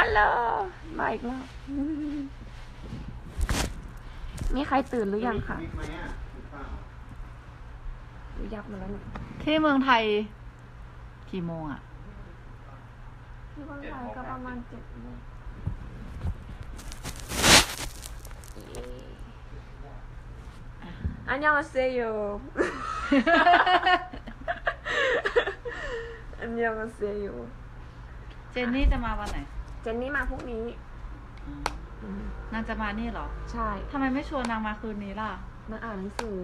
ฮัลโหลมาอีกแล้วมีใครตื่นหรือยังคะยับมาแล้วเนี่ยที่เมืองไทยกี่โมงอ่ะที่เมืองไทยก็ประมาณ7 โมงอันยองอาเซโยอันยองอาเซโยเจนนี่จะมาวันไหนเจนนี่มาพรุ่งนี้นางจะมานี่เหรอใช่ทำไมไม่ชวนนางมาคืนนี้ล่ะมาอ่านหนังสือ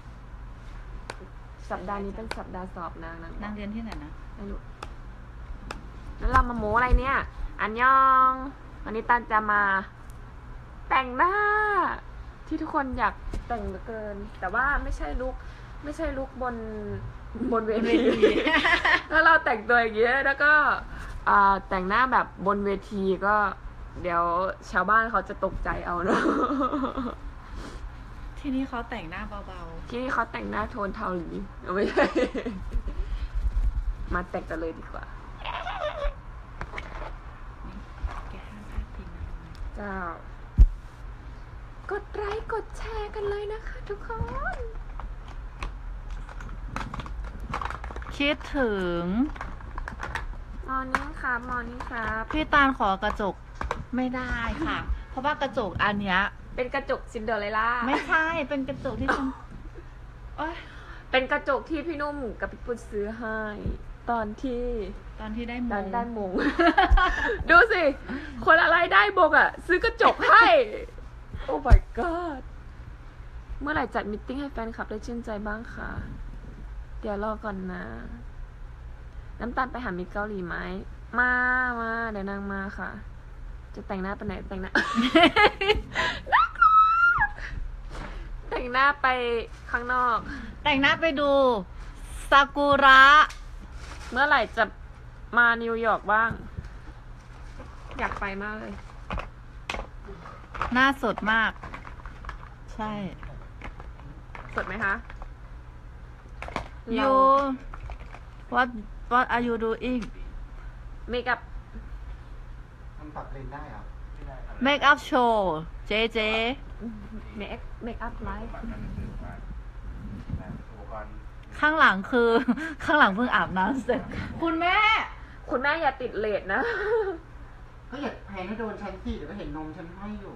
สัปดาห์นี้เป็นสัปดาห์สอบนางเรียนที่ไหนนะไม่รู้แล้วเรามาโม้อะไรเนี่ยอันยองวันนี้ตันจะมาแต่งหน้าที่ทุกคนอยากแต่งเหลือเกินแต่ว่าไม่ใช่ลุคบนเวทีถ้าเราแต่งตัวอย่างเงี้ยแล้วก็แต่งหน้าแบบบนเวทีก็เดี๋ยวชาวบ้านเขาจะตกใจเอาเนาะที่นี่เขาแต่งหน้าเบาๆที่นี่เขาแต่งหน้าโทนเทาหลีไม่ใช่มาแต่งกันเลยดีกว่าแกห้ามพลาดพิงนะเจ้ากดไลค์กดแชร์กันเลยนะคะทุกคนคิดถึงมอร์นิ่งครับพี่ตาลขอกระจกไม่ได้ค่ะเพราะว่ากระจกอันเนี้ยเป็นกระจกซินเดอเรลล่าไม่ใช่เป็นกระจกที่ฉันเป็นกระจกที่พี่นุ่มกับพี่ปุ้นซื้อให้ตอนที่ได้มง ดูสิคนอะไรได้มงอ่ะซื้อกระจกให้โอ้ my god เมื่อไหร่จัดมิทติ้งให้แฟนคลับได้ชื่นใจบ้างคะเดี๋ยวรอก่อนนะน้ำตาลไปหามิตรเกาหลีไหมมาเดี๋ยวนางมาค่ะจะแต่งหน้าไปไหนแต่งหน้า แต่งหน้าไปข้างนอกแต่งหน้าไปดูซากุระเมื่อไหร่จะมานิวยอร์กบ้างอยากไปมากเลยหน้าสดมากใช่สดไหมคะ You what are you doing เมคอัพมันปรับเลนได้เหรอ make up show เจ make up live ข้างหลังเพิ่งอาบน้ำเสร็จคุณแม่อย่าติดเลทนะก็อย่าแพนให้โดนฉันสิเดี๋ยวก็เห็นนมฉันให้อยู่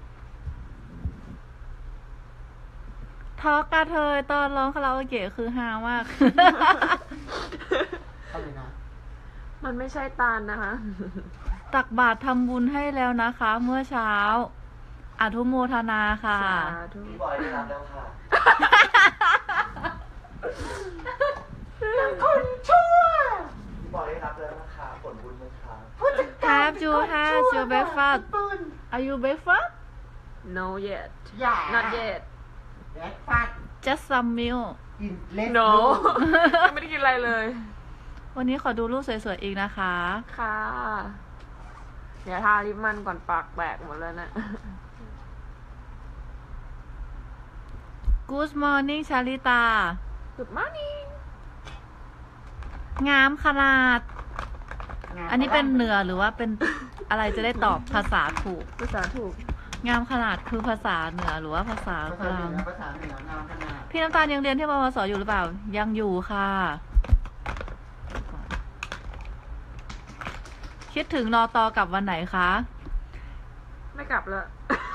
ทอกกระเทยตอนร้องคาราโอเกะคือฮามากอะไรนะมันไม่ใช่ตาลนะคะตักบาตรทำบุญให้แล้วนะคะเมื่อเช้าอนุโมทนาค่ะพี่บอยได้รับแล้วค่ะคนชั่วพี่บอยได้รับแล้วนะคะผลบุญนะคะ Have you had your breakfast Are you breakfast No yet Not yet Just some milk No ไม่ได้กินอะไรเลยวันนี้ขอดูรูปสวยๆอีกนะคะค่ะเดี๋ยวทาลิปมันก่อนปากแตกหมดแล้วนะ Good morning ชาลิตา Good morning งามขนาดอันนี้เป็นเหนือหรือว่าเป็นอะไรจะได้ตอบภาษาถูกงามขนาดคือภาษาเหนือหรือว่าภาษากลางพี่น้ำตาลยังเรียนที่มวส.อยู่หรือเปล่ายังอยู่ค่ะคิดถึงนต.กลับวันไหนคะไม่กลับแล้ว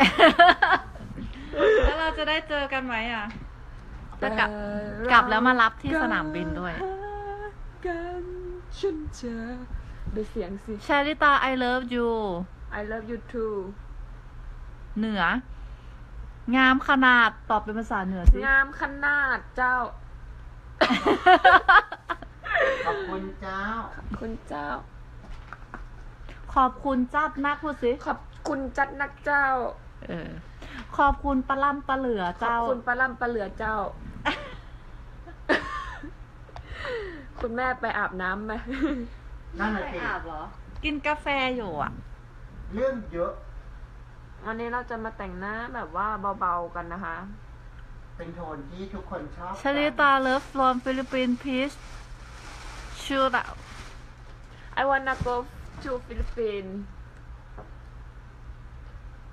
แล้วเราจะได้เจอกันไหมอ่ะจะกลับแล้วมารับที่สนามบินด้วยกันฉันเจอดูเสียงสิชาลิตา I love you I love you too เหนืองามขนาดตอบเป็นภาษาเหนือสิงามขนาดเจ้าขอบคุณเจ้าขอบคุณจัดนักพูดสิขอบคุณจัดนักเจ้าขอบคุณปลาล่ำปลาเหลือเจ้าขอบคุณปลาล่ำปลาเหลือเจ้า คุณแม่ไปอาบน้ำไหมนั่นแหละไปอาบเหรอกินกาแฟอยู่อ่ะเรื่องเยอะวันนี้เราจะมาแต่งหน้าแบบว่าเบาๆกันนะคะเป็นโทนที่ทุกคนชอบชลิตา Love from Philippines please shoot out I wanna go to Philippines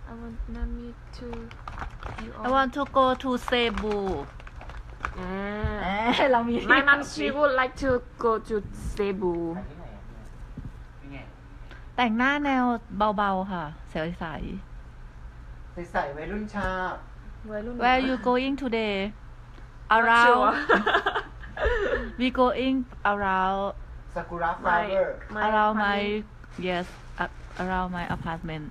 I want me to I want to go to Cebu เรามี My mom she would like to go to Cebu แต่งหน้าแนวเบาๆค่ะใสใส่วัยรุ่นชาบๆ Where you going today around we going around Sakura flower around my yes around my apartment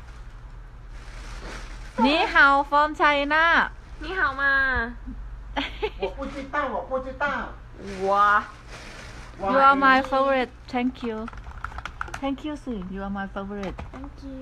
นี่ฮาว from China นี่ฮาวมา我不知道ว้า You are my favorite thank you thank you สิ You are my favorite Thank you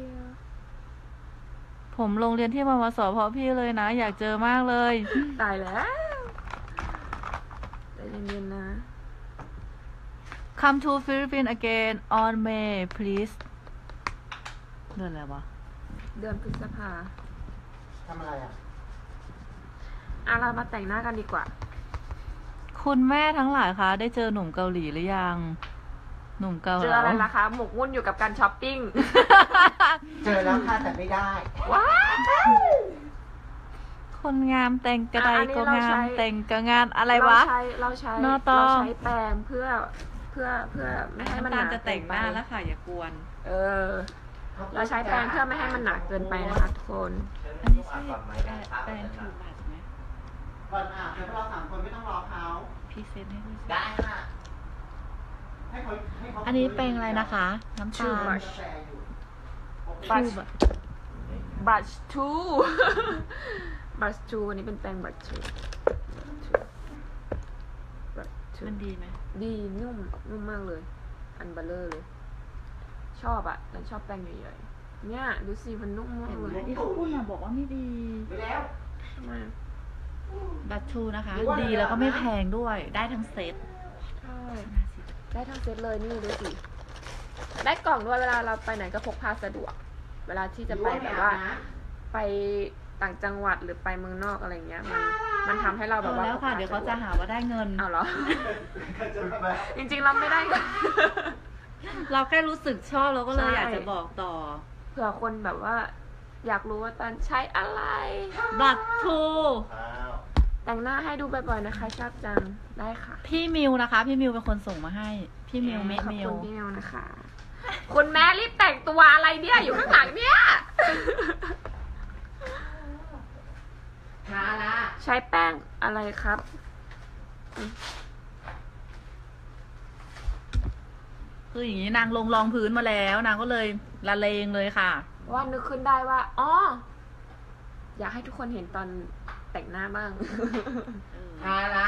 ผมลงเรียนที่มวสเพราะพี่เลยนะอยากเจอมากเลยตายแล้วใจเย็นๆนะ Come to Philippines again on May please เดือนอะไรวะเดือนพฤษภาทำอะไรอ่ะเรามาแต่งหน้ากันดีกว่าคุณแม่ทั้งหลายคะได้เจอหนุ่มเกาหลีหรือยังหนุ่มเกาหลีเจออะไรล่ะคะ หมกมุ่นอยู่กับการช้อปปิ้งเจอแล้วค่ะแต่ไม่ได้ว้าคนงามแต่งกระไดก็งามแต่งกระงานอะไรวะเราใช้นอตอแปรงเพื่อไม่ให้มันหนาจะแต่งหน้าแล้วค่ะอย่ากวนเราใช้แปรงเพื่อไม่ให้มันหนาเกินไปนะคะทุกคนอันนี้ใช่แปรงถูบัตรไหมก่อนอาบแล้วเรา3 คนไม่ต้องรอเขาพรีเซนต์ให้ด้วยสิได้ค่ะให้เขาอันนี้แปรงอะไรนะคะ น้ำตาล Brush brush two brush two อันนี้เป็นแปรง brush two มันดีไหมดีนุ่มมากเลย อันเบลเลอร์เลย ชอบอ่ะแต่ชอบแปรงใหญ่ๆเนี่ยดูสิมันนุ่มมากเลยที่เขาพูดมาบอกว่าไม่ดีไปแล้วทำไมบัตรทูนะคะ ดีแล้วก็ไม่แพงด้วยได้ทั้งเซตใช่ได้ทั้งเซตเลยนี่ดูสิได้กล่องด้วยเวลาเราไปไหนก็พกพาสะดวก เวลาที่จะไปแบบว่า ไปต่างจังหวัดหรือไปเมืองนอกอะไรเงี้ยมันทำให้เราแบบว่าแล้วค่ะเดี๋ยวเขาจะหาว่าได้เงินเอาเหรอ จริงๆเราไม่ได้เงินเราแค่รู้สึกชอบเราก็เลยอยากจะบอกต่อเผื่อคนแบบว่า อยากรู้ว่าตันใช้อะไรบัตรทูแต่งหน้าให้ดูบ่อยๆนะคะชอบจังได้ค่ะพี่มิวนะคะ พี่มิวเป็นคนส่งมาให้ พี่มิวเมขอบมิคุวณพี่มิวนะคะ คุณแม่รีบแต่งตัวอะไรเนี่ยอยู่ข้างหลังเนี่ยทาละใช้แป้งอะไรครับคืออย่างนี้นางลงรองพื้นมาแล้วนางก็เลยละเลงเลยค่ะว่านึกขึ้นได้ว่าอ๋ออยากให้ทุกคนเห็นตอนแต่งหน้าบ้างทาละ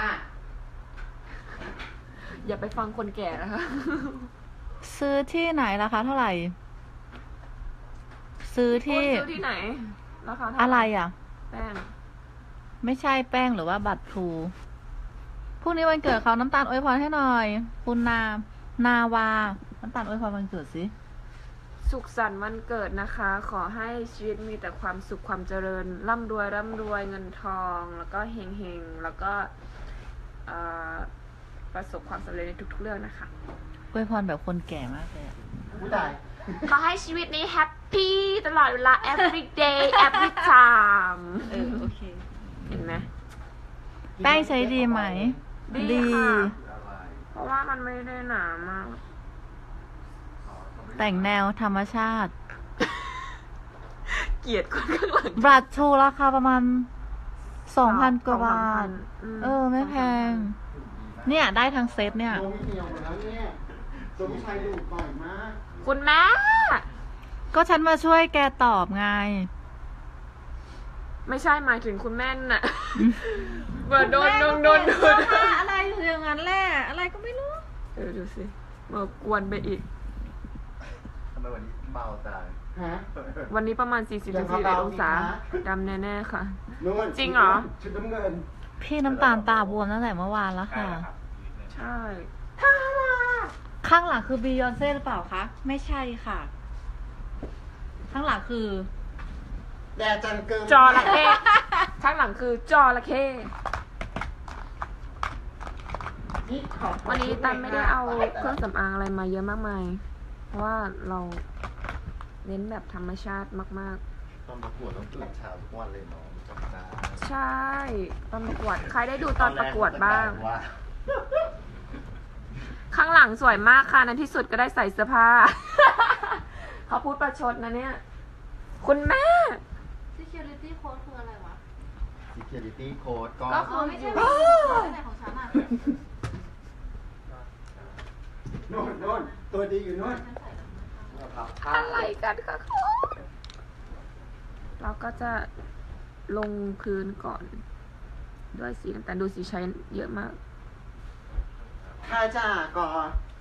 อย่าไปฟังคนแก่นะคะซื้อที่ไหนราคาเท่าไหร่ ซื้อที่ซื้อที่ไหนราคาเท่าหอะไรอ่ะแป้งไม่ใช่แป้งหรือว่าบัตรพลูพรุ่งนี้วันเกิดเขาน้ำตาลอวยพรให้หน่อย คุณนาวา น้ำตาลอวยพรวันเกิดสิสุขสันต์วันเกิดนะคะ ขอให้ชีวิตมีแต่ความสุขความเจริญร่ำรวยเงินทอง แล้วก็เฮงๆแล้วก็ประสบความสำเร็จในทุกๆเรื่องนะคะอวยพรแบบคนแก่มากเลยผู้ตายขอให้ชีวิตนี้แฮปปี้ตลอดเวลา every day every time โอเคเห็นไหมแป้งใช้ดีไหม ดีค่ะเพราะว่ามันไม่ได้หนามากแต่งแนวธรรมชาติเกลียดคนข้างหลังบัตรชูราคาประมาณ 2,000 กว่าบาท ไม่แพง เนี่ยได้ทั้งเซตเนี่ยโดนเหี่ยวหมดแล้วเนี่ยโดนผู้ชายดุบ่อยมากคุณแม่ก็ฉันมาช่วยแกตอบไงไม่ใช่หมายถึงคุณแม่น่ะเบอร์โดนอะไรอยู่อย่างนั้นแหละ อะไรก็ไม่รู้ดูสิมากวนไปอีกทำไมวันนี้เบาจังฮะวันนี้ประมาณ 40-41 องศาดำแน่ๆค่ะ จริงเหรอชุดน้ำเงินพี่น้ำตาลตาบวมตั้งแต่เมื่อวานแล้วค่ะใช่ข้างหลังคือบียอนเซ่หรือเปล่าคะ ไม่ใช่ค่ะ ข้างหลังคือแดดจังเกินจระเข้ข้างหลังคือจระเข้วันนี้ตันไม่ได้เอาเครื่องสำอางอะไรมาเยอะมากมาย เพราะว่าเราเน้นแบบธรรมชาติมากตอนประกวดต้องตื่นเช้าทุกวันเลยเนาะจำได้ใช่ตอนประกวดใครได้ดูตอนประกวดบ้าง ข้างหลังสวยมากค่ะในที่สุดก็ได้ใส่เสื้อผ้า เขาพูดประชดนะเนี่ย คุณแม่ security code คืออะไรวะ security code ก็คือไม่ใช่ไหนของฉันอ่ะโน่นตัวดีอยู่โน่นอะไรกันคะคุณเราก็จะลงพื้นก่อน ด้วยสีน้ำตาลดูสีใช้เยอะมากค่าจ้าก่อน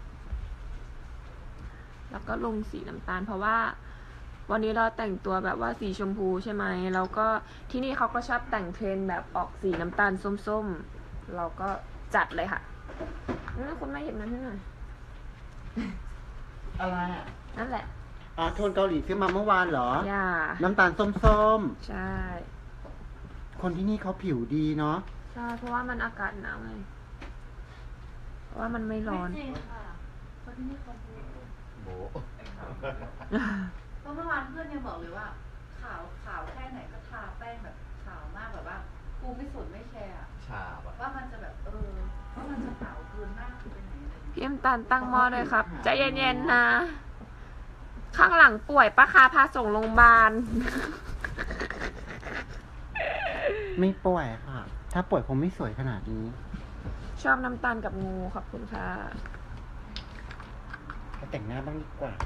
แล้วก็ลงสีน้ำตาลเพราะว่า วันนี้เราแต่งตัวแบบว่าสีชมพูใช่ไหมแล้วก็ที่นี่เขาก็ชอบแต่งเทรนแบบออกสีน้ำตาลส้มๆเราก็จัดเลยค่ะคุณแม่หยิบนั้นให้หน่อยอะไรอ่ะนั่นแหละโทนเกาหลีซื้อมาเมื่อวานเหรออย่าน้ำตาลส้มใช่ๆ คนที่นี่เขาผิวดีเนาะใช่เพราะว่ามันอากาศหนาวไงเพราะว่ามันไม่ร้อนจริงค่ะคนที่นี่คนพูดโบเพราะเมื่อวานเพื่อนยังบอกเลยว่าขาวแค่ไหนก็ทาแป้งแบบขาวมากแบบว่ากูไม่สนไม่แคร์อะชาบะว่ามันจะแบบว่ามันจะขาวเกินมากคือไปไหนอะไรอย่างเงี้ยพี่เอ็มตันตั้งหม้อเลยครับใจเย็นๆนะ ข้างหลังป่วยปะคะพาส่งโรงพยาบาลไม่ป่วยค่ะ ถ้าป่วยคงไม่สวยขนาดนี้ชอบน้ำตาลกับงูขอบคุณค่ะไปแต่งหน้าบ้างดีกว่า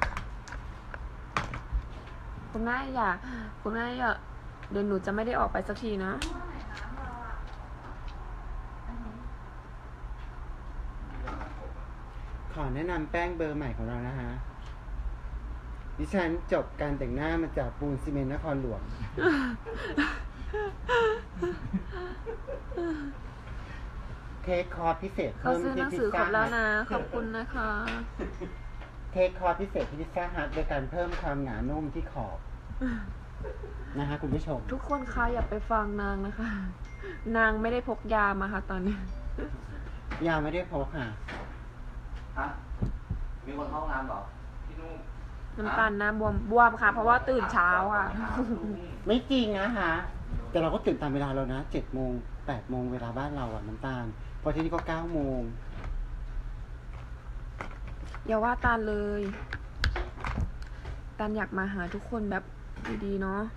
คุณแม่อย่าเดี๋ยวหนูจะไม่ได้ออกไปสักทีนะขอแนะนำแป้งเบอร์ใหม่ของเรานะฮะ ดิฉันจบการแต่งหน้ามาจากปูนซีเมนต์นครหลวง เทคคอร์สพิเศษเขาเพิ่มซื้อหที่นังพิซสือครซ่าบแล้วฮัทนะ ขอบคุณนะคะเทคคอร์สพิเศษที่พิซซ่าฮัทโดยการเพิ่มความหนานุ่มที่ขอบ นะฮะคุณผู้ชมทุกคนคะอย่าไปฟังนางนะคะ นางไม่ได้พกยามาค่ะตอนนี้ยาไม่ได้พกค่ะฮะมีคนเข้าห้องน้ำเหรอ พี่นุ่มน้ำตาลนะบวมค่ะ เพราะว่าตื่นเช้าค่ะไม่จริงนะคะแต่เราก็ตื่นตามเวลาเรานะ7 โมง 8 โมงเวลาบ้านเราอะน้ำตาล พอที่นี่ก็9 โมงอย่าว่าตาลเลยตาลอยากมาหาทุกคนแบบดีๆเนาะ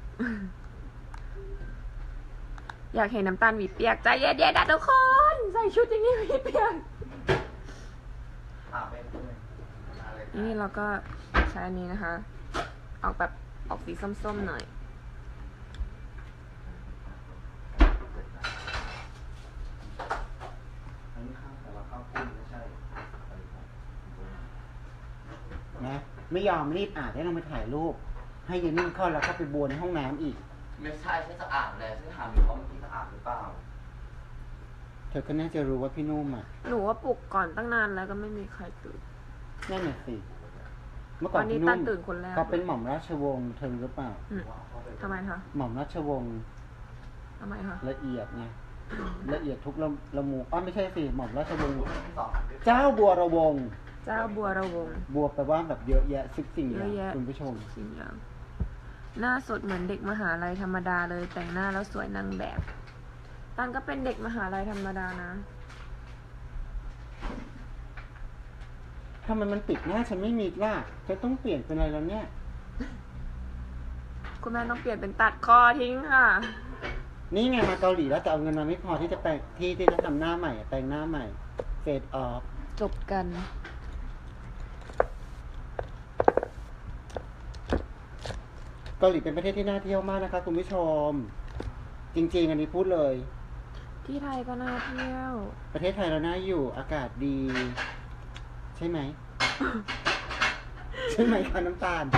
อยากเห็นน้ำตาลหวีเปียกใจเย็นๆนะทุกคน ใส่ชุดอย่างนี้หวีเปียกถามไปเลยอะไรนี่เราก็ใช้อันนี้นะคะ ออกสีส้มๆหน่อยอันนี้ข้าวแต่ว่าข้าวปุ้นไม่ใช่นะไม่ยอมรีบอ่านให้เราไปถ่ายรูป ให้ยืนนิ่งเข้าแล้วก็ไปบวนในห้องน้ำอีกไม่ใช่ฉันจะอ่านเลยฉันถามอยู่ว่าเมื่อกี้จะอ่านหรือเปล่าเธอก็น่าจะรู้ว่าพี่นุ่มอ่ะหนูว่าปลุกก่อนตั้งนานแล้วก็ไม่มีใครตื่นนั่นน่ะสิ เมื่อก่อนวันนี้พี่นุ่ตั้มงตื่นคนแรกก็เป็นหม่อมราชวงศ์เธอหรือเปล่าอืมทำไมคะหม่อมราชวงศ์ทำไมคะละเอียดไง ละเอียดทุกละมุไม่ใช่สิ หม่อมราชวงศ์ที่สองอันด้วยเจ้าบัวระวงศ์เจ้าบัวระวงบัวแปลว่าแบบเยอะแยะซิกสิ่งอเยย่าอะงแยะคุณผู้ชมสิ่งอย่างหน้าสดเหมือนเด็กมหาลัยธรรมดาเลย แต่งหน้าแล้วสวยนางแบบตันก็เป็นเด็กมหาลัยธรรมดานะทำไมมันปิดหน้าฉันไม่มีล่ะจะต้องเปลี่ยนเป็นอะไรแล้วเนี่ยคุณแม่ต้องเปลี่ยนเป็นตัดคอทิ้งค่ะนี่ไงมาเกาหลีแล้วแต่เอาเงินมาไม่พอที่จะแปลงที่จะทำหน้าใหม่อะแปลงหน้าใหม่เฟดออฟจบกันเกาหลีเป็นประเทศที่น่าเที่ยวมากนะคะคุณผู้ชม จริงๆ อันนี้พูดเลยที่ไทยก็น่าเที่ยวประเทศไทยเราน่าอยู่อากาศดี ใช่ไหม ใช่ไหมคะน้ำตาล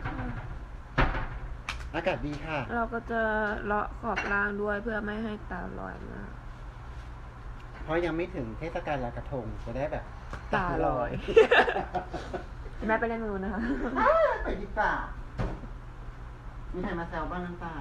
อากาศดีค่ะเราก็จะเลาะขอบล่างด้วยเพื่อไม่ให้ตาลอยมากเพราะยังไม่ถึงเทศกาลลอยกระทงจะได้แบบตาลอย แม่ไปเล่นมือนะคะไปดีกว่ามีใครมาแซวบ้างน้ำตาล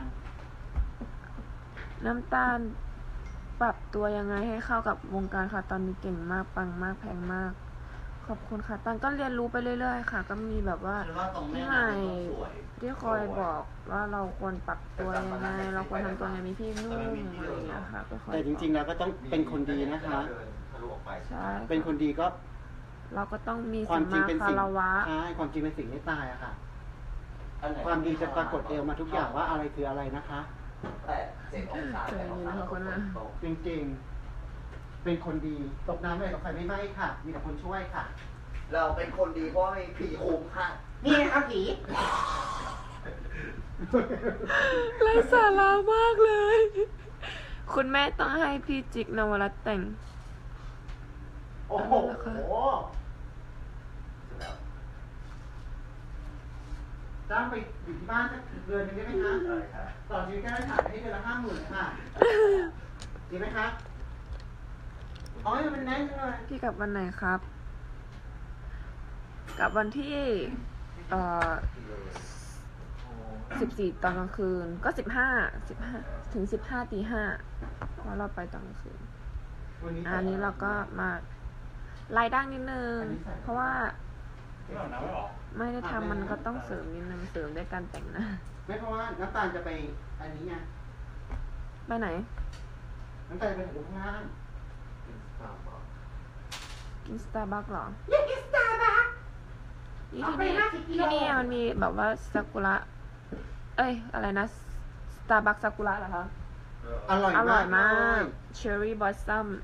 น้ำตาลปรับตัวยังไงให้เข้ากับวงการค่ะ ตอนนี้เก่งมากปังมากแพงมากขอบคุณค่ะตันก็เรียนรู้ไปเรื่อยๆค่ะก็มีแบบว่าพี่ใหม่ที่คอยบอกว่าเราควรปรับตัวยังไงเราควรทำตัวยังไงมีพี่นุ่มอะไรอย่างเงี้ยค่ะก็คอยแต่จริงๆแล้วก็ต้องเป็นคนดีนะคะใช่เป็นคนดีก็เราก็ต้องมีความจริงเป็นสิ่งวะใช่ความจริงเป็นสิ่งที่ตายอะค่ะความดีจะปรากฏเองมาทุกอย่างว่าอะไรคืออะไรนะคะแต่7 องศาจริงๆเป็นคนดีตกน้ำเลยกับไฟไม่ไหม้ค่ะมีแต่คนช่วยค่ะเราเป็นคนดีเพราะมีผีคุ้มค่ะนี่ครับผีไร้สาระมากเลยคุณแม่ต้องให้พี่จิกนวรัตน์แต่งโอ้โหจ้างไปอยู่ที่บ้านสักเดือนนึงได้ไหมคะต่อชีวิตแค่ได้ถ่ายให้เดือนละ50,000ค่ะดีไหมคะอ๋อมันแน่นจังเลยพี่กลับวันไหนครับกลับวันที่14ตอนกลางคืนก็15ถึง15 ตี 5เพราะเราไปตอนกลางคืนอันนี้เราก็มาไล่ดั้งนิดนึงเพราะว่าไม่ได้ทำมันก็ต้องเสริมนิดนึงเสริมด้วยการแต่งหน้าไม่เพราะว่าน้ำตาลจะไปอันนี้ไงไปไหนน้ำตาลจะไปถึงข้างล่างกินสตาร์บัคหรออยากกินสตาร์บัคที่นี่มันมีแบบว่าซากุระอะไรนะสตาร์บัคซากุระเหรอคะอร่อยมากเชอร์รี่บอสซัม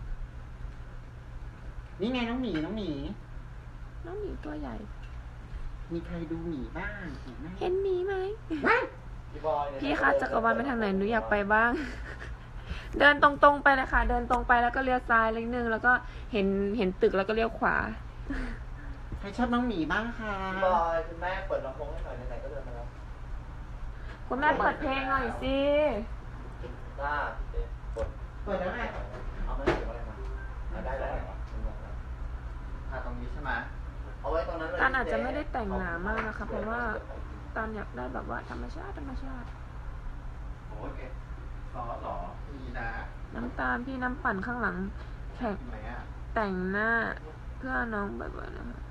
นี่ไงน้องหมีตัวใหญ่มีใครดูหมีบ้างเห็นหมีไหมพี่คะจักรวาลไปทางไหนหนูอยากไปบ้างเดินตรงๆไปเลยค่ะเดินตรงไปแล้วก็เลี้ยวซ้ายเล็กนึงแล้วก็เห็นตึกแล้วก็เลี้ยวขวาใครชอบน้องหมีบ้างคะบอยคุณแม่เปิดลำโพงให้หน่อยไหนๆก็เดินมาแล้วคุณแม่เปิดเพลงหน่อยสิได้เปิดแล้วไงเอาไม่ถึงอะไรมาได้แล้วตรงนี้ใช่ไหมเอาไว้ตรงนั้นเลยตันอาจจะไม่ได้แต่งหนามากนะคะเพราะว่าตันอยากได้แบบว่าธรรมชาติโอเคซอสหรอมีนะน้ำตาลพี่น้ำปั่นข้างหลังแท็กแต่งหน้าเพื่อน้องบ่อยๆนะคะ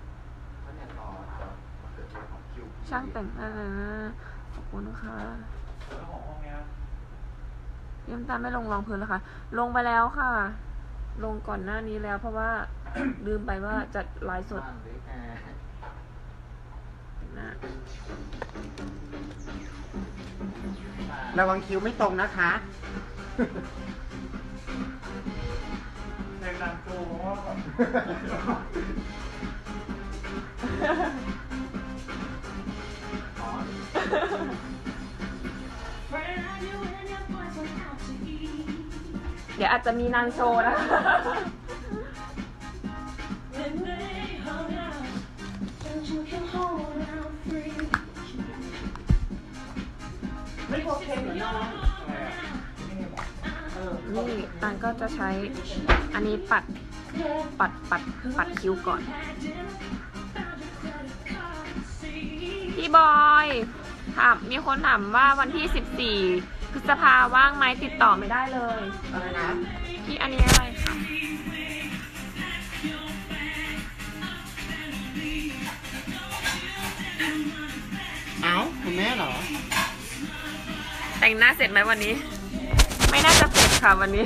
ช่างแต่งหน้าขอบคุณนะคะพี่น้ำตาลไม่ลงรองพื้นแล้วค่ะลงไปแล้วค่ะลงก่อนหน้านี้แล้วเพราะว่าลืมไปว่าจัดไลฟ์สดระวังคิ้วไม่ตรงนะคะแนะนำตัวว่าเดี๋ยวอาจจะมีนางโชว์นะนี่ตันก็จะใช้อันนี้ปัดคิ้วก่อนพี่บอยมีคนถามว่าวันที่14 พฤษภาว่างไหมติดต่อไม่ได้เลยอะไรนะพี่อันนี้อะไรคะคุณแม่เหรอแต่งหน้าเสร็จไหมวันนี้ไม่น่าจะเสร็จค่ะวันนี้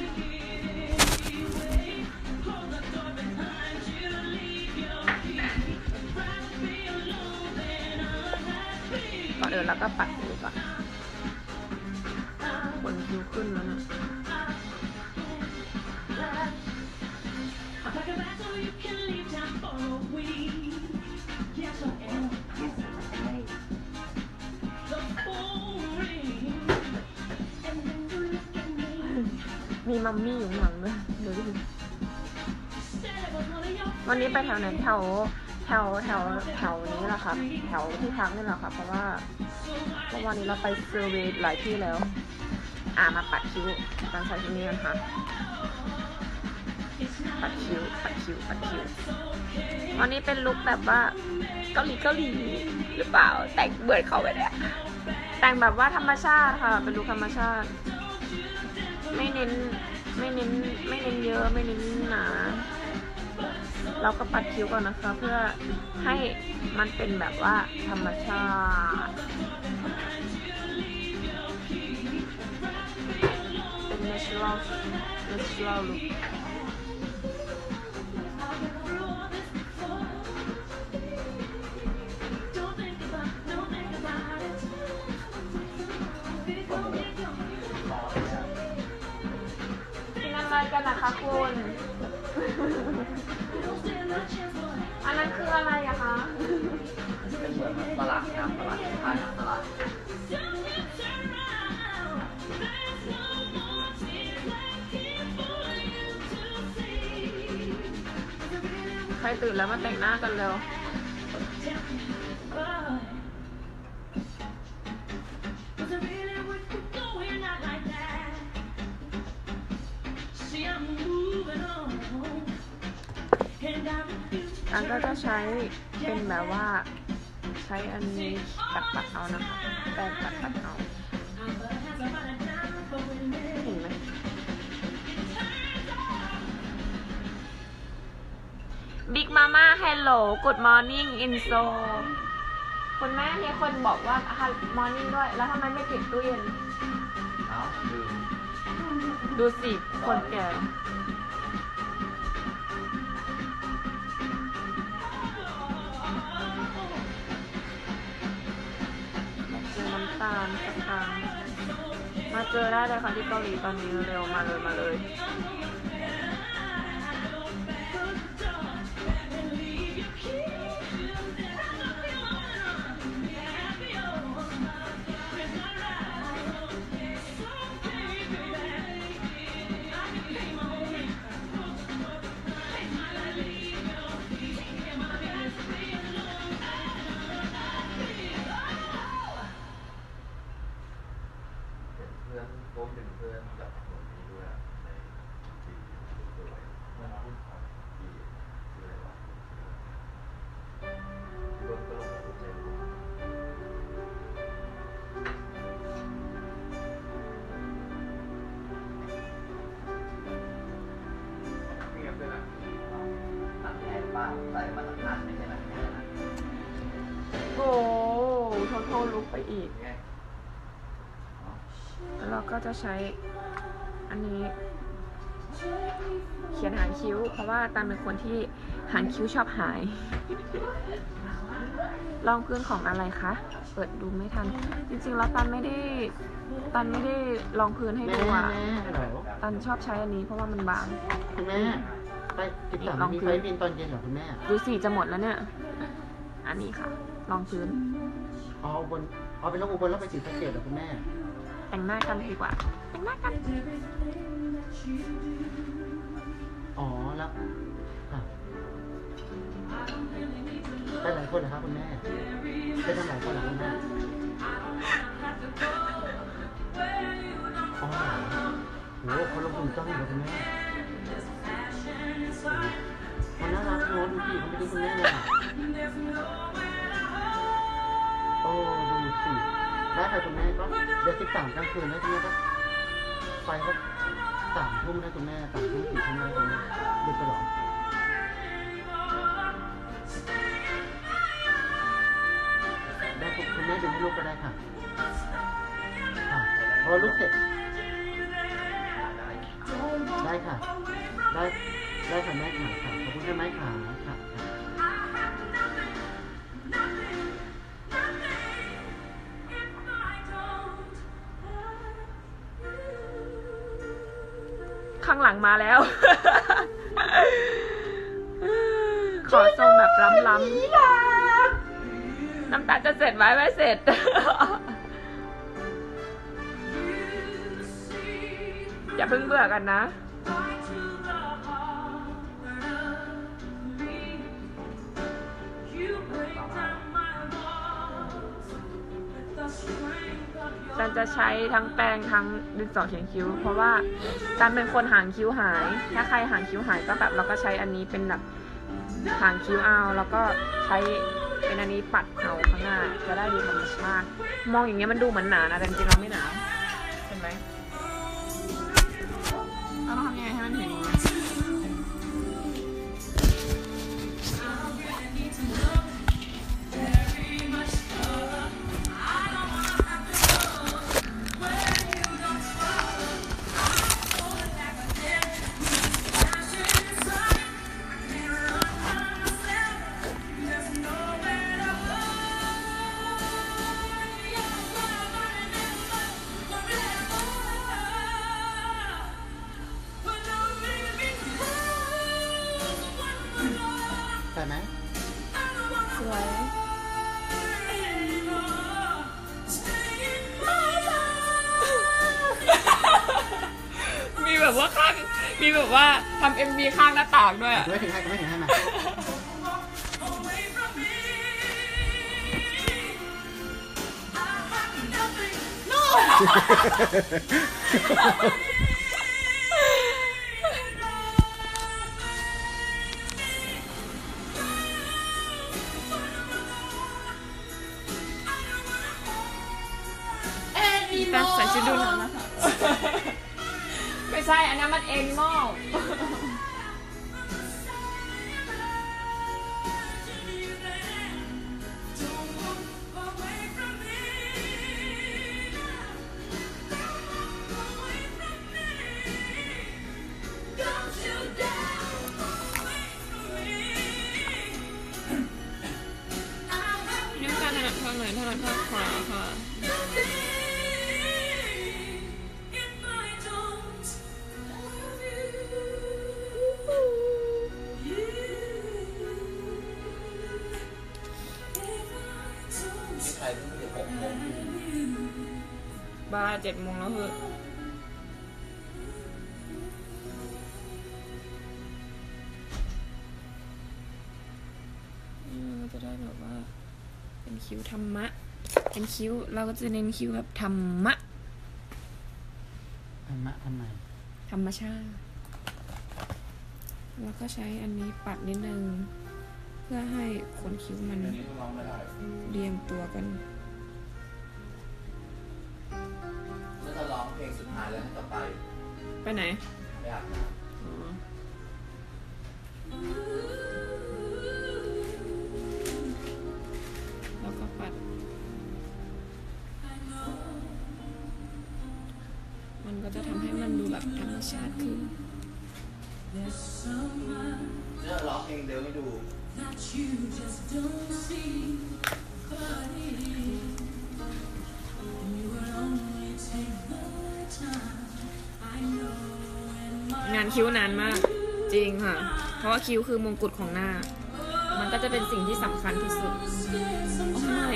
ก่อนอื่นแล้วก็ปัดคิ้วก่อนบนคิ้วขึ้นแล้วนะมีมัมมี่อยู่ข้างหลังด้วยเดี๋ยวดูวันนี้ไปแถวไหนแถวนี้แหละค่ะแถวที่พักนี่แหละค่ะเพราะว่าวันนี้เราไปเซอร์เวย์หลายที่แล้วมาปัดคิ้วการใช้ที่นี่กันค่ะปัดคิ้ววันนี้เป็นลุคแบบว่าเกาหลีหรือเปล่าแต่งเบิร์ดเขาไปเนี่ยแต่งแบบว่าธรรมชาติค่ะเป็นลุคธรรมชาติไม่เน้นเยอะไม่เน้นหนาเราก็ปัดคิ้วก่อนนะคะเพื่อให้มันเป็นแบบว่าธรรมชาติเป็น natural lookอะไรกันนะคะคุณอันนั้นคืออะไรอะคะเป็นเหมือนตลาดน้ำตลาดทานตลาดใครตื่นแล้วมาแต่งหน้ากันเร็วอันก็จะใช้เป็นแบบว่าใช้อันนี้ปัดเอานะคะแปรงปัดเอาเห็นไหมบิ๊กมาม่าเฮลโหลกูดมอร์นิ่งอินโซคุณแม่มีคนบอกว่ามอร์นิ่งด้วยแล้วทำไมไม่ปิดตู้เย็นดูสิคนแก่สักครั้งมาเจอได้เลยค่ะที่เกาหลีตอนนี้เร็วมาเลยรวมถึงเพื่อนกับหนุ่มนี้ด้วยในทีด้วยเมื่อรุ่นของทีชื่ออะไรวะที่รถก็ลงมาถูกใจรู้เงียบด้วยนะตัดแอนบ้างใส่มาตรฐานไม่ใช่นะโอ้โทษลุกไปอีกแล้วเราก็จะใช้อันนี้เขียนหางคิ้วเพราะว่าตันเป็นคนที่หางคิ้วชอบหายรองพื้นของอะไรคะเปิดดูไม่ทันจริงๆแล้วตันไม่ได้รองพื้นให้ดูอ่ะตันชอบใช้อันนี้เพราะว่ามันบางคุณแม่ไปติดต่อมีไฟบินตอนเย็นเหรอคุณแม่ดูสิจะหมดแล้วเนี่ยอันนี้ค่ะรองพื้นเป็นลงอุบลแล้วไปสีสะเกษเหรอคุณแม่แต่งหน้ากันดีกว่าแต่งหน้ากันอ๋อแล้วไปหลายคนเหรอครับคุณแม่ไปทำหลายคนเหรอคุณแม่อ๋อโหเขาลงทุนจ้องอยู่คุณแม่คนน่ารักโน้ตดูสิเขาไม่ทิ้งคุณแม่เลยโอ้ดูสิได้ค่ะคุณแม่ก็เดี๋ยว13กลางคืนนะคุณแม่ก็ไปก็3 ทุ่มนะคุณแม่3 ทุ่ม4 ทุ่มนะคุณแม่ดูไปหรอได้คุณแม่ดูให้ลูกก็ได้ค่ะพอลูกเสร็จได้ค่ะได้ค่ะแม่ขาค่ะขอบคุณค่ะแม่ขาค่ะข้างหลังมาแล้ว ขอทรงแบบล้ำๆน้ำตาจะเสร็จไว้ไม่เสร็จ อย่าเพิ่งเบื่อกันนะตันจะใช้ทั้งแปรงทั้งดินสอเขียนคิ้วเพราะว่าตันเป็นคนหางคิ้วหายถ้าใครหางคิ้วหายก็แบบเราก็ใช้อันนี้เป็นแบบหางคิ้วเอาแล้วก็ใช้เป็นอันนี้ปัดเอาข้างหน้าจะได้ดูธรรมชาติมองอย่างเงี้ยมันดูเหมือนหนานะแต่จริงๆเราไม่หนาเห็นไหมเราต้องทำยังไงให้มันเห็นมีแบบว่าทำ MV ข้างหน้าต่างด้วยอ่ะไม่ถึงให้มาแต่ใส่ชุดดูหนังนะคะไม่ใช่อันนั้นมันเอ็นมอลนิ้วการถนัดข้างไหนถนัดข้างขวาค่ะบ้า7 โมงแล้วเหอะเราจะได้แบบว่าเป็นคิ้วธรรมะเป็นคิ้วเราก็จะเน้นคิ้วแบบธรรมะทำไมธรรมชาติแล้วก็ใช้อันนี้ปัดนิดนึงเพื่อให้ขนคิ้วมันเรียงตัวกันแล้วจะร้องเพลงสุดท้ายแล้วจะไปไหนไปอาบน้ำแล้วก็ปัดมันก็จะทำให้มันดูแบบธรรมชาติขึ้นเนี่ยร้องเพลงเดิมไม่ดูงานคิ้วนานมากจริงค่ะเพราะว่าคิ้วคือมงกุฎของหน้ามันก็จะเป็นสิ่งที่สำคัญที่สุดโอ้ย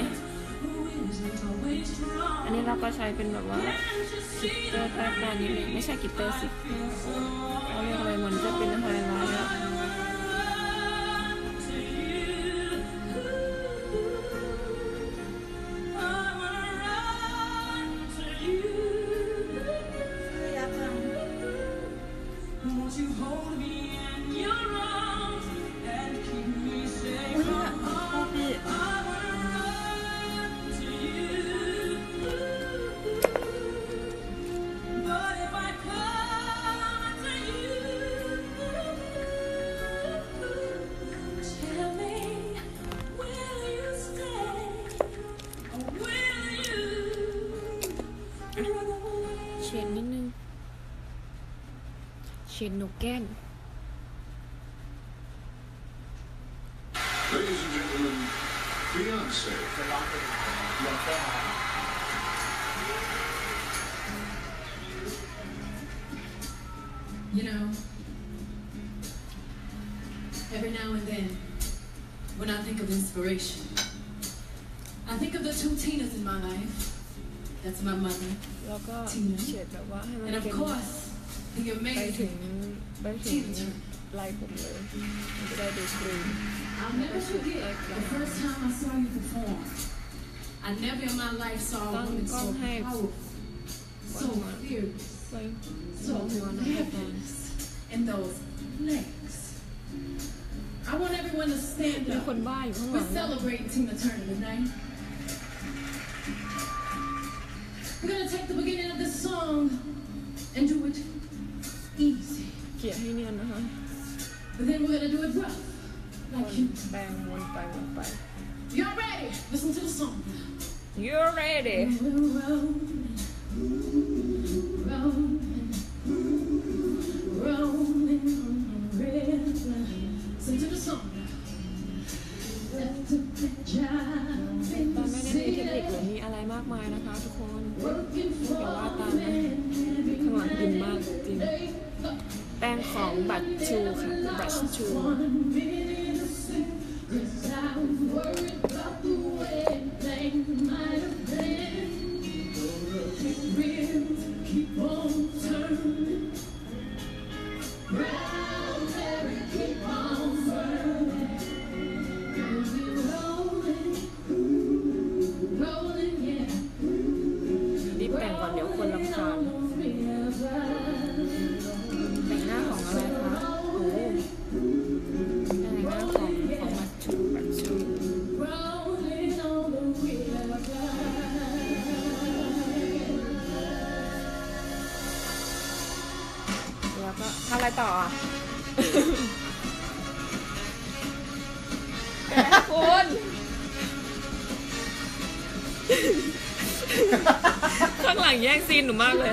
อันนี้เราก็ใช้เป็นแบบว่ากิตเตอร์ใต้ตานิดนึงไม่ใช่กิตเตอร์สิเขาเรียกอะไรมันจะเป็นไฮไลท์อะเชนนิดนึงเชนนกแก้ม Ladies and gentlemen, Beyonce. You know, every now and then, when I think of inspiration, I think of the 2 Tinas in my life. That's my mother, Tina, and of course, the amazing Tina. ไล่ผมเลยมันจะได้ดูคลีน I'll never forget the first time I saw you perform. I never in my life saw a woman so powerful, so fearless, so fabulous, and those legs. I want everyone to stand up. We're celebrating Tina Turner tonight. We're gonna take the beginning of this song and do it easy. เกี่ยให้เนียนนะคะ But then we're gonna do it rough, like you. แบ่งวนไป Y'all ready? Listen to the song. You're ready. Listen to the song. ตอนไม่ได้มีเทคนิคหรือมีอะไรมากมายนะคะทุกคนแต่ว่าตามนะข้างหลังกินมากจริงแป้งของบัตชูค่ะบัตชูเต่อคุณข้างหลังแย่งซีนหนูมากเลย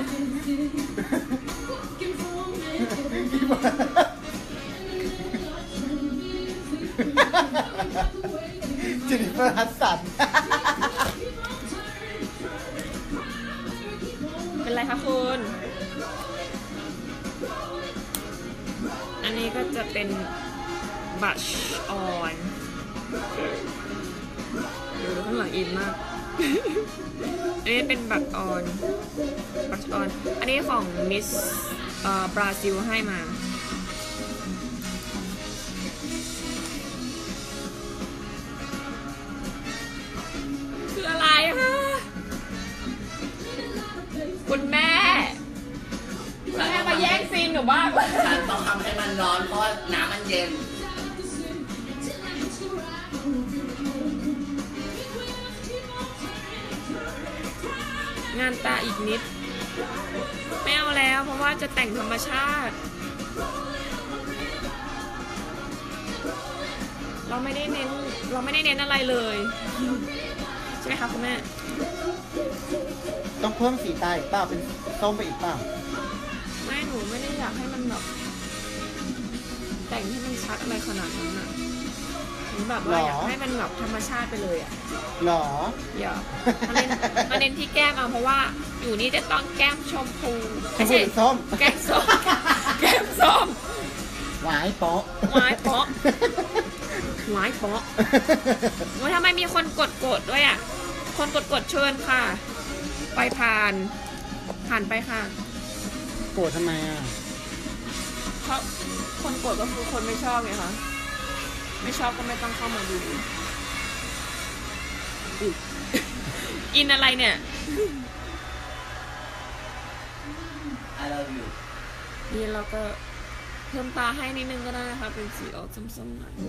เจนนิเฟอร์ฮัสสันเป็นไรคะคุณอันนี้ก็จะเป็นบัชออนดูข้างหลังอินมากอันนี้เป็นบัชออนอันนี้ของมิสบราซิลให้มาคืออะไรคะคุณแม่แล้วแม่มาแย่งซีนหนูบ้างฉันต้องทำให้มันร้อนเพราะน้ำมันเย็นงานตาอีกนิดไม่เอาแล้วเพราะว่าจะแต่งธรรมชาติเราไม่ได้เน้นอะไรเลยใช่ไหมคะคุณแม่ต้องเพิ่มสีตาอีกเปล่าเป็นส้มไปอีกเปล่าไม่หนูไม่ได้อยากให้มันแบบแต่งให้มันชัดอะไรขนาดนั้นอ่ะหนูแบบว่าอยากให้มันแบบธรรมชาติไปเลยอ่ะหรออย่ามาเน้นที่แก้มเอาเพราะว่าอยู่นี่จะต้องแก้มชมพูไม่ใช่ส้มแก้มส้มหวายเปาะว่าทำไมมีคนกดด้วยอ่ะคนกดเชิญค่ะไปผ่านไปค่ะโกรธทำไมอ่ะเพราะคนกดก็คือคนไม่ชอบไงคะไม่ชอบก็ไม่ต้องเข้ามาดูอินอะไรเนี่ย I love you นี่เราก็เพิ่มตาให้นิดนึงก็ได้นะคะเป็นสีออกส้มๆหน่อย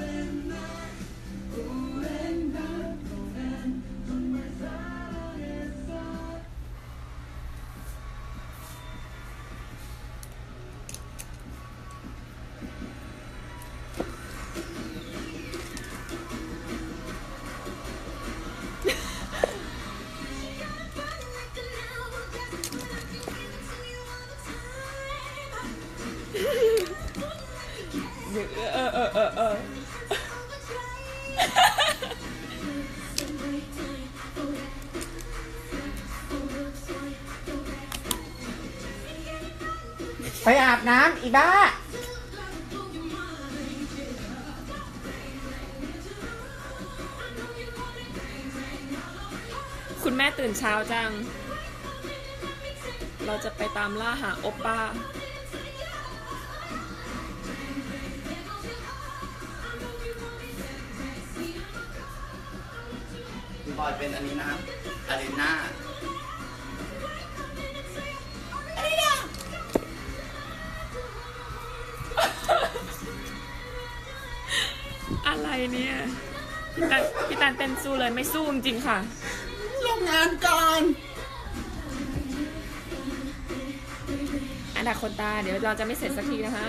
ไปอาบน้ำอีบ้าคุณแม่ตื่นเช้าจังเราจะไปตามล่าหาโอปป้าคุณบอยเป็นอันนี้นะอารีนาอะไรเนี่ยพี่ตันเต้นสู้เลยไม่สู้จริงๆค่ะลงงานก่อนอันดับคนตาเดี๋ยวเราจะไม่เสร็จสักทีนะคะ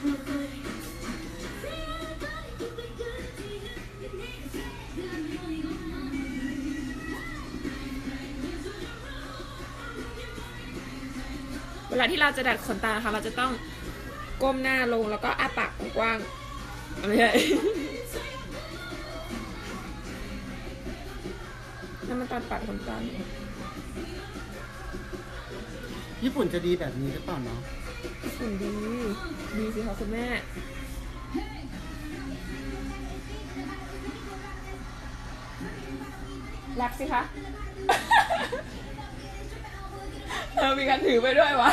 เวลาที่เราจะดัดขนตาค่ะเราจะต้องก้มหน้าลงแล้วก็อ้าปากกว้างๆไม่ใช่แล้วมันตอนปัดขนตาญี่ปุ่นจะดีแบบนี้หรือเปล่าเนาะญี่ปุ่นดีสิคะคุณแม่รักสิคะมีการถือไปด้วยวะ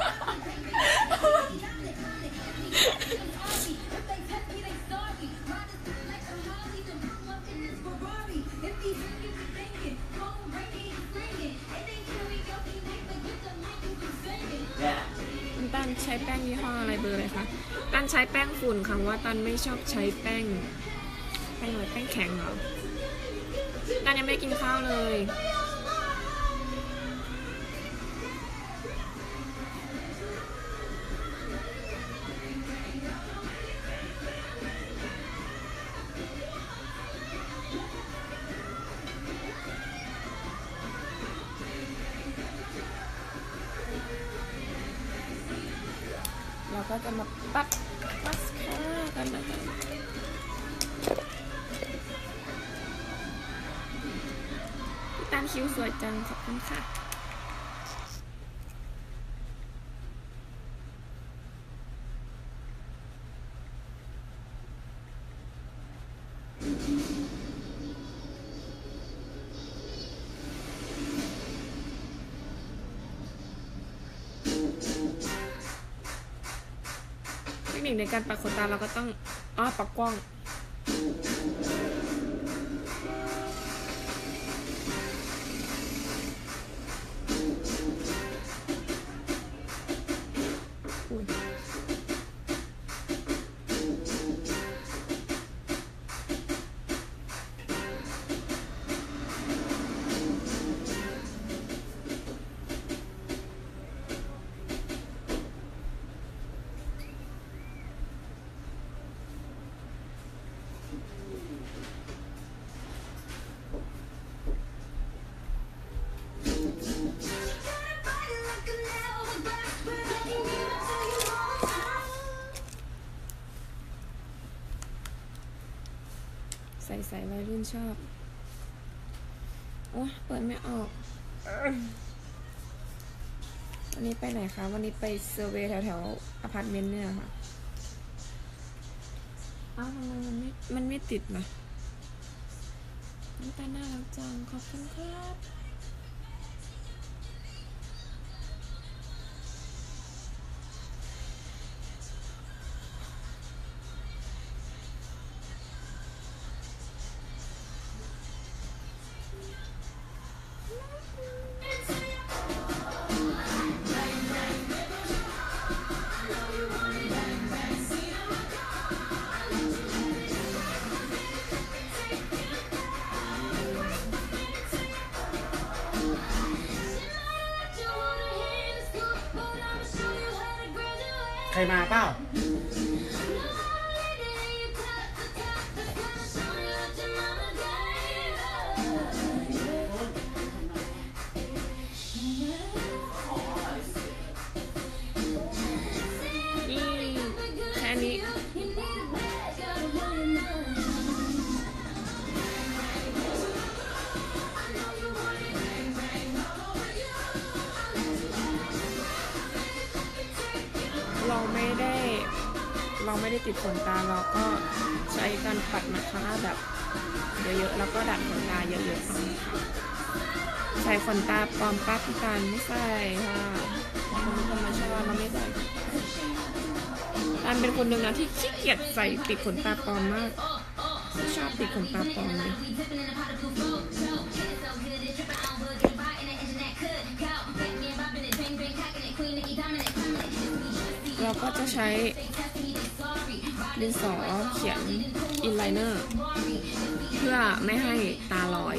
ตันใช้แป้งยี่ห้ออะไรเบอร์อะไรคะตันใช้แป้งฝุ่นค่ะว่าตันไม่ชอบใช้แป้งอะไรแป้งแข็งเหรอตันยังไม่กินข้าวเลยก็จะมาปัดมัสคาร่ากันนะคะพี่ตาลคิ้วสวยจังขอบคุณค่ะเทคนิคในการปัดขนตาเราก็ต้องปัดกว้างใส่วัยรุ่นชอบโอ้เปิดไม่ออกวันนี้ไปไหนคะวันนี้ไปเซอร์เวย์แถวอพาร์ตเมนต์เนี่ยค่ะทำไมมันไม่ติดนะน้ำตาน่ารักจังขอบคุณครับใครมาเปล่าแค่นี้เราไม่ได้ติดขนตาเราก็ใช้การปัดมาสคาร่าแบบเยอะๆแล้วก็ดัดขนตาเยอะๆค่ะใส่ขนตาปลอมปั๊บกันไม่ใส่ค่ะธรรมชาติเราไม่ใส่อันเป็นคนหนึ่งนะที่ขี้เกียจใส่ติดขนตาปลอมมากไม่ชอบติดขนตาปลอมเลยเราก็จะใช้ดินสอเขียนอินไลเนอร์เพื่อไม่ให้ตาลอย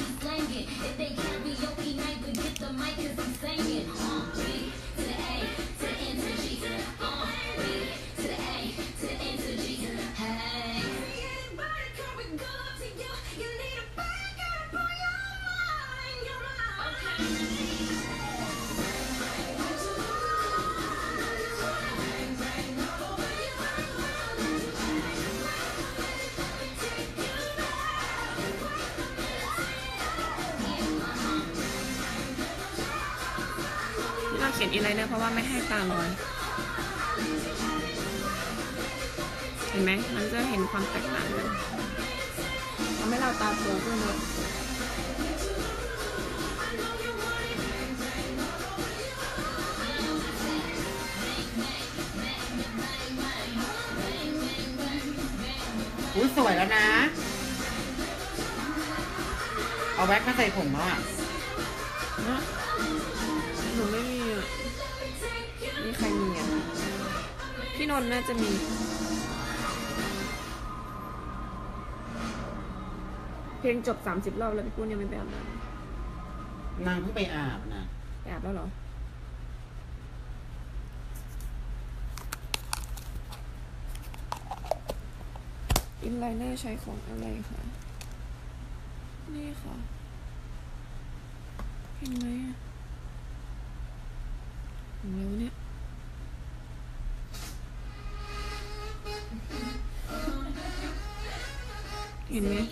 เขียนอินไลเนอร์เพราะว่าไม่ให้ตาลอยเห็นไหมมันจะเห็นความแตกต่างเลยทำให้เราตาโตขึ้นเลยสวยแล้วนะเอาแว็กมาใส่ผมอ่ะหนูไม่มีมีใครมีอ่ะพี่นนท์น่าจะมีเพลงจบ30 รอบแล้วพี่ปุ้นยังไม่ไปอาบน้ำนางเพิ่งไปอาบนะไปอาบแล้วเหรออินไลเนอร์ใช้ของอะไรคะนี่ค่ะเห็นไหมอ่ะของเราเนี่ยเห็นไหม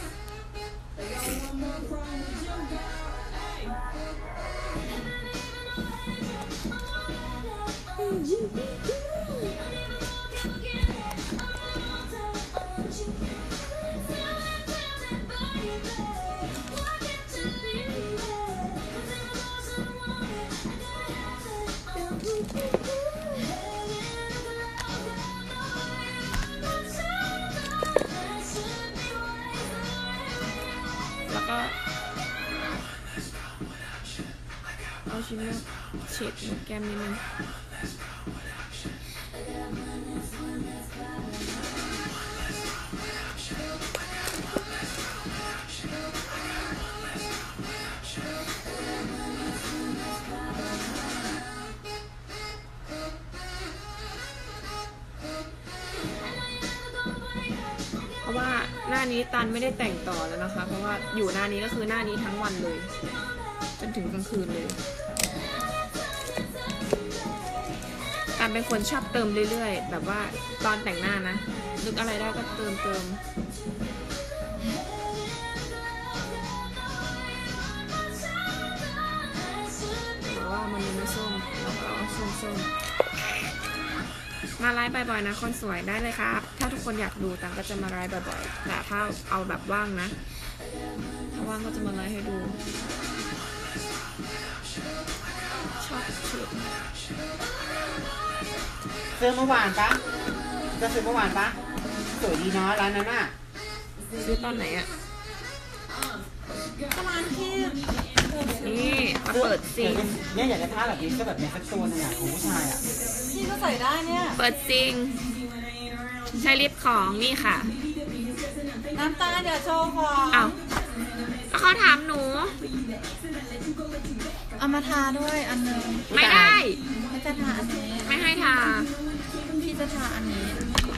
แล้วก็เอาชิ้นนี้เช็ดแก้มนิดนึงเพราะว่าหน้านี้ตันไม่ได้แต่งต่อแล้วนะคะเพราะว่าอยู่หน้านี้ก็คือหน้านี้ทั้งวันเลยจนถึงกลางคืนเลยตันเป็นคนชอบเติมเรื่อยๆแบบว่าตอนแต่งหน้านะนึกอะไรได้ก็เติมแต่ว่ามันยังไม่ส้มเราก็เอาส้มมาไลฟ์บ่อยๆนะคนสวยได้เลยครับถ้าทุกคนอยากดูตังก็จะมาไลฟ์บ่อยๆแต่ถ้าเอาแบบว่างนะถ้าว่างก็จะมาไลฟ์ให้ดูชอบชุดซื้อเมื่อวานปะจะซื้อเมื่อวานปะสวยดีเนาะร้านนั้นน่ะซื้อตอนไหนอ่ะประมาณที่นี่มาเปิดซิงเนี่ยอยากจะท่าแบบนี้ก็แบบในสักตัวนึงอ่ะของผู้ชายอ่ะที่ก็ใส่ได้เนี่ยเปิดซิงใช้ลิปของนี่ค่ะน้ำตาลเดี๋ยวโชว์ก่อนอ้าวแล้วเขาถามหนูเอามาทาด้วยอันนึงไม่ได้ไม่จะทาอันนี้ไม่ให้ทาพี่จะทาอันนี้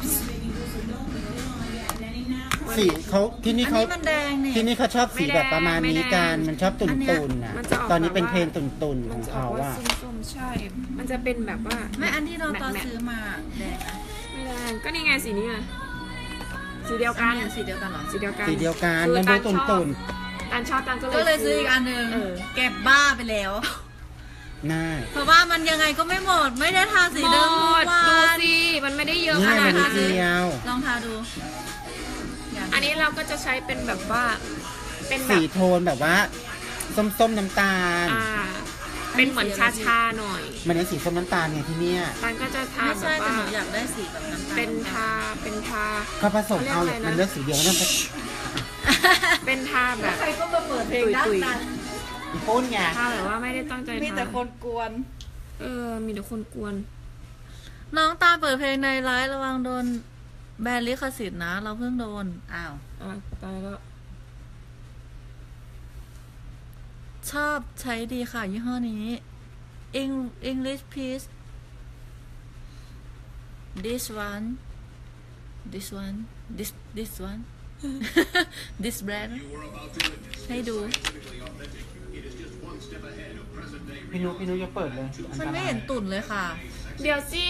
สีเขาที่นี่อันเขานี้มันแดงนี่ที่นี่เขาชอบสีแบบประมาณนี้กันมันชอบตุ่นๆอ่ะตอนนี้เป็นเพลงตุ่นๆขมัอน งจะอเขาอกว่าอ่ะส้มๆใช่ มันจะเป็นแบบว่าไม่อันที่เราตอนซื้อมาแดงอะไม่แดงก็นี่ไงสีนี้ไงสีเดียวกันอัสีเดียวกันเหรอสีเดียวกันสีเดียวกันคือมันดูตุ่นตันชอบตันก็เลยซื้ออีกอันนึงเออเก็บบ้าไปแล้วๆน่าเพราะว่ามันยังไงก็ไม่หมด ไม่ได้ทาสีหมเดิมทุกดวัดูนสิมันไม่ได้เยอะนี่ขไงนามัดนนั้นเดียวลองทาดูอันนี้เราก็จะใช้เป็นแบบว่าเป็นแบสีบโทนแบบว่าส้มๆน้ำตาลเป็นเหมือนชาๆหน่อยมันเป็นสีส้มน้ำตาลไงที่เนี่ยตันก็จะทาไม่แบใช่บแต่ว่าหนูอยากได้สีแบบน้ำตาลเป็นทาก็ผสมเอาเลยมันเลือกสีเดียวนั่นไปเป็นทาแบบใครก็มาเปิดเพลงด้านนั้นอีปุ้นไงทาแบบว่าไม่ได้ตั้งใจมีแต่ทาคนกวนมีแต่คนกวนน้องตาเปิดเพลงในไลฟ์ระวังโดนแบนลิขสิทธิ์นะ เราเพิ่งโดน อ้าวตายแล้วชอบใช้ดีค่ะยี่ห้อนี้ English please this one this one this brand ให้ดูพี่นุจะเปิดเลยมันไม่เห็นตุ่นเลยค่ะเดี๋ยวสิ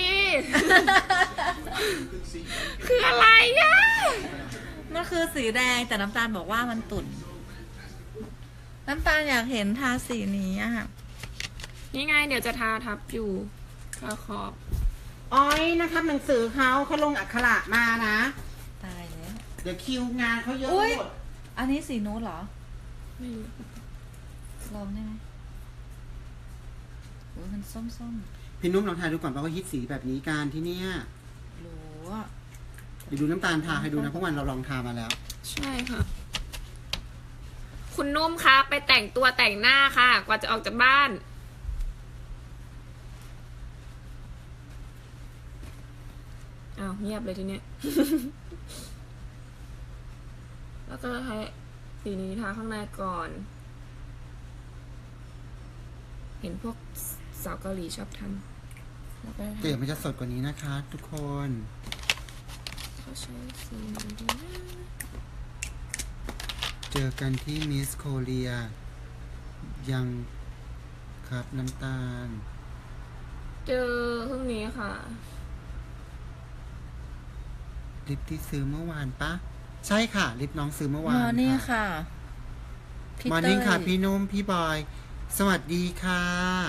คืออะไรอ่ะมันคือสีแดงแต่น้ำตาลบอกว่ามันตุ่น น้ำตาลอยากเห็นทาสีนี้อ่ะนี่ไงเดี๋ยวจะทาทับอยู่ทาขอบอ้อยนะครับหนังสือเขาลงอักขระมานะตายแล้วเดี๋ยวคิวงานเขาเยอะอุ๊ยหมดอันนี้สีนู้นเหรอไม่รู้ลองได้ไหมโอ้ยมันส้มพี่นุ่มลองทายดูก่อนเพราะว่าฮิตสีแบบนี้การที่เนี่ยๆรู้อ่ะเดี๋ยวดูน้ำตาลทาให้ดูนะเพราะวันเราลองทามาแล้วใช่ค่ะ คุณนุ่มคะไปแต่งตัวแต่งหน้าค่ะ กว่าจะออกจากบ้าน อ้าวเงียบเลยทีเนี้ย แล้วก็ให้สีนี้ทาข้างในก่อน เห็นพวกสาวเกาหลีชอบทำแล้วก็เดี๋ยวมันจะสดกว่านี้นะคะทุกคนเขาใช้สีไหนดีนะเจอกันที่มิสโคเรียยังครับน้ำตาลเจอพรุ่งนี้ค่ะลิปที่ซื้อเมื่อวานปะใช่ค่ะลิปน้องซื้อเมื่อวานมอร์นิ่งค่ะมอร์นิ่งค่ะพี่นุ่มพี่บอยสวัสดีค่ะ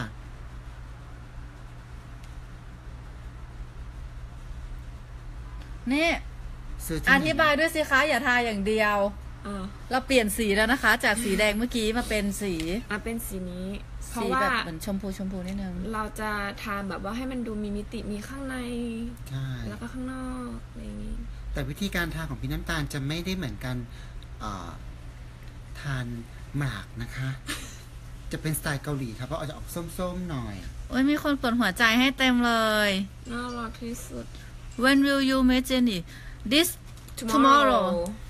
นี่อธิบายด้วยสิคะอย่าทาอย่างเดียวเราเปลี่ยนสีแล้วนะคะ จากสีแดงเมื่อกี้มาเป็นสีนี้เพสีราะว่าแบบเหมือนชมพูนิดนึงเราจะทาแบบว่าให้มันดูมีมิติมีข้างในใช่แล้วก็ข้างนอกอะไรอย่างนี้แต่วิธีการทาของพี่น้ำตาลจะไม่ได้เหมือนกันทานหมากนะคะ จะเป็นสไตล์เกาหลีครับเพราะอาจจะออกส้มๆหน่อยโอ้ยมีคนกดหัวใจให้เต็มเลยน่ารักที่สุด When will you meet Jenny This tomorrow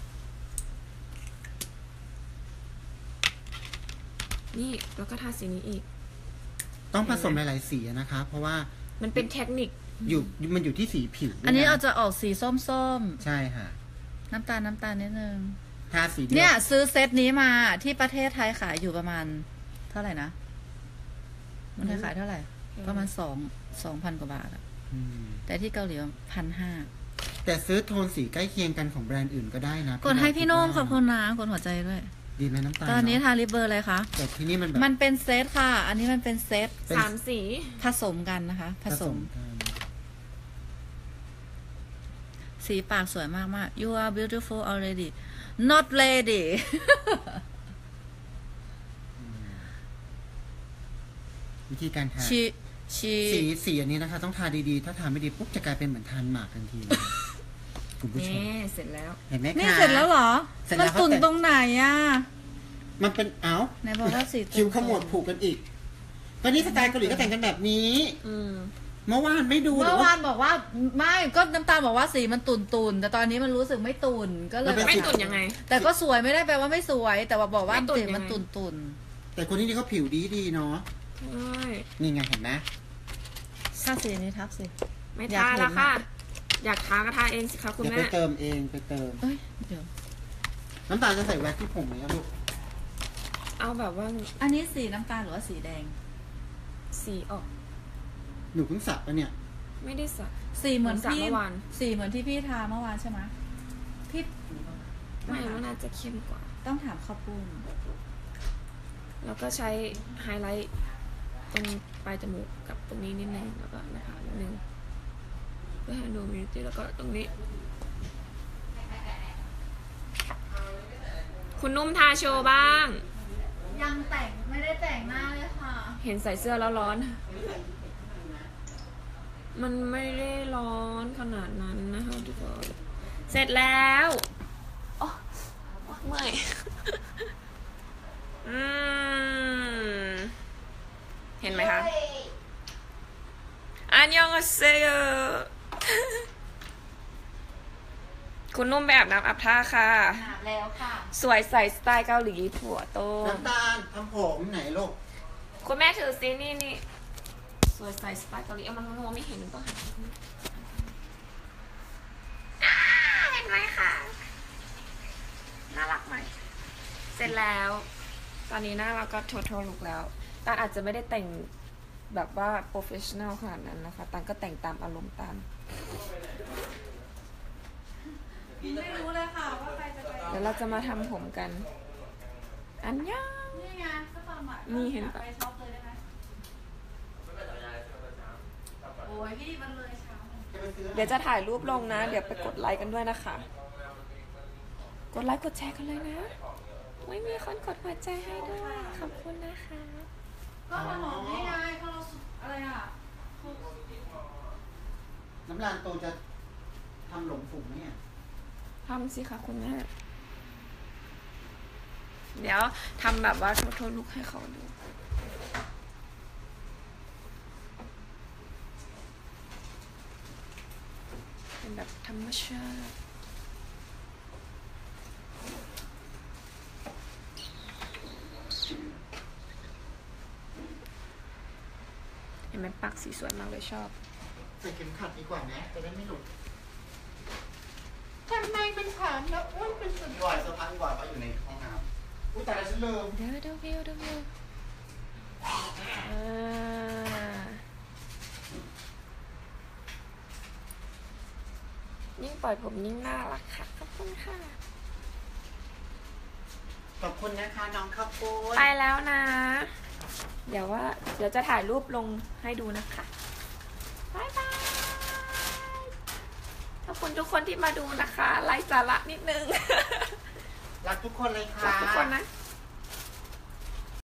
นี่แล้วก็ทาสีนี้อีกต้องผสมหลายๆสีนะคะเพราะว่ามันเป็นเทคนิคมันอยู่ที่สีผิวอันนี้อาจจะออกสีส้มใช่ค่ะน้ำตาลนิดนึงทาสีเนี่ยซื้อเซตนี้มาที่ประเทศไทยขายอยู่ประมาณเท่าไหร่นะมันขายเท่าไหร่ประมาณ2,000 กว่าบาทอะแต่ที่เกาหลี1,500 แต่ซื้อโทนสีใกล้เคียงกันของแบรนด์อื่นก็ได้นะกดให้พี่โน้มขอบคุณนะกดหัวใจด้วยดีไหมน้ำตาลตอนนี้ทาลิปเบอร์อะไรคะแต่ที่นี่มันเป็นเซตค่ะอันนี้มันเป็นเซต 3 สีผสมกันนะคะผสมสีปากสวยมากๆ You are beautiful already not lady วิธีการทาสีอันนี้นะคะต้องทาดีๆถ้าทาไม่ดีปุ๊บจะกลายเป็นเหมือนทานหมากทันทีเลยคุณผู้ชมเสร็จแล้วเห็นไหมคะนี่เสร็จแล้วเหรอมันตุ่นตรงไหนอ่ะมันเป็นไหนบอกว่าสีคิ้วขมวดผูกกันอีกตอนนี้สไตล์เกาหลีก็แต่งกันแบบนี้เมื่อวานไม่ดูเมื่อวานบอกว่าไม่ก็น้ำตาลบอกว่าสีมันตุ่นแต่ตอนนี้มันรู้สึกไม่ตุ่นก็เลยไม่ตุ่นยังไงแต่ก็สวยไม่ได้แปลว่าไม่สวยแต่ว่าบอกว่าสีมันตุ่นแต่คนนี้เขาผิวดีเนาะนี่ไงเห็นไหมถ้าสีนี้ทับสิไม่ทาแล้วค่ะอยากทาก็ทาเองสิคะคุณแม่ไปเติมเองไปเติมเดี๋ยวน้ำตาลจะใส่แว็กที่ผมไหมลูกเอาแบบว่าอันนี้สีน้ำตาลหรือว่าสีแดงสีออกหนูเพิ่งสระปะเนี่ยไม่ได้สระสีเหมือนที่สีเหมือนที่พี่ทาเมื่อวานใช่ไหมพี่ไม่ว่าน่าจะเข้มกว่าต้องถามข้าวปุ้นแล้วก็ใช้ไฮไลท์ตรงปลายจมูกกับตรงนี้นิดนึงแล้วก็นะคะนิดนึงเพื่อให้ดูมิติแล้วก็ตรงนี้คุณนุ่มทาโชว์บ้างยังแต่งไม่ได้แต่งหน้าเลยค่ะเห็นใส่เสื้อแล้วร้อนมันไม่ได้ร้อนขนาดนั้นนะคะทุกคนเสร็จแล้วโอ้เมื่อยเห็นไหมคะอันยองเซโยคุณนุ่มแบบน้ำอาบท่าค่ะอาบแล้วค่ะสวยใส่สไตล์เกาหลีถั่วโตน้ำตาลทำผมไหนลูกคุณแม่ถือซีนี่สวยใส่สไตล์เกาหลีมันมองไม่เห็นก็หันเห็นไหมคะน่ารักไหมเสร็จแล้วตอนนี้หน้าเราก็โทลุกแล้วตาอาจจะไม่ได้แต่งแบบว่าโปรเฟชชั่นอลขนาดนั้นนะคะตาก็แต่งตามอารมณ์ตามไม่รู้เลยค่ะว่าใครจะไปเดี๋ยวเราจะมาทำผมกันอันยังนี่ไงก็ตอนบ่ายนี่เห็นปะไปช็อปเลยได้ไหมโอ้ยพี่มันเลยเช้าเดี๋ยวจะถ่ายรูปลงนะเดี๋ยวไปกดไลค์กันด้วยนะคะกดไลค์กดแชร์กันเลยนะไม่มีคนกดหัวใจให้ด้วยขอบคุณนะคะก็มาหอมให้ไงเขาอะไรอ่ะน้ำลานโตจะทำหลงฝุ่นไหมเนี่ยทำสิคะคุณแม่เดี๋ยวทำแบบว่าโทษลุกให้เขาดูเป็นแบบธรรมชาติเห็นไหมปักสีสวยมากเลยชอบใส่เข็มขัดดีกว่าไหมจะได้ไม่หลุดทำไมเป็นฐานแล้วอ้วนเป็นสุดบ่อยสักพักบ่อยเขาอยู่ในห้องน้ำอุ้ยแต่ละฉันลืมเดี๋ยววิวยิ่งปล่อยผมยิ่งน่ารักค่ะขอบคุณค่ะขอบคุณนะคะน้องข้าวโพดไปแล้วนะ เดี๋ยวจะถ่ายรูปลงให้ดูนะคะบายบายขอบคุณทุกคนที่มาดูนะคะไร้สาระนิดนึงรักทุกคนเลยค่ะรักทุกคนนะ